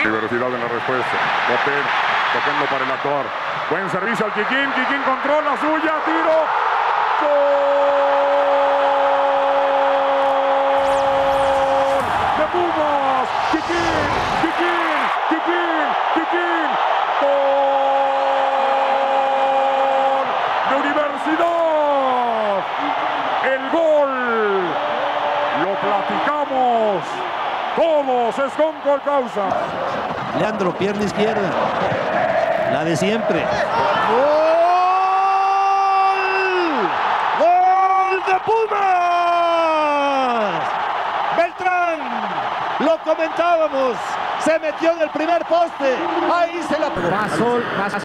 Diversidad en la respuesta. Botel tocando para el actor. Buen servicio al Kikín. Kikín controla suya. Tiro. ¡Gol! ¡De Pumas! ¡Kikín! ¡Kikín! ¡Kikín! ¡Kikín! ¡Gol! ¡De Universidad! El gol. Lo platicamos. Todos es con causa. Leandro, pierna izquierda. La de siempre. ¡Gol! ¡Gol de Pumas! Beltrán, lo comentábamos, se metió en el primer poste. Ahí se la...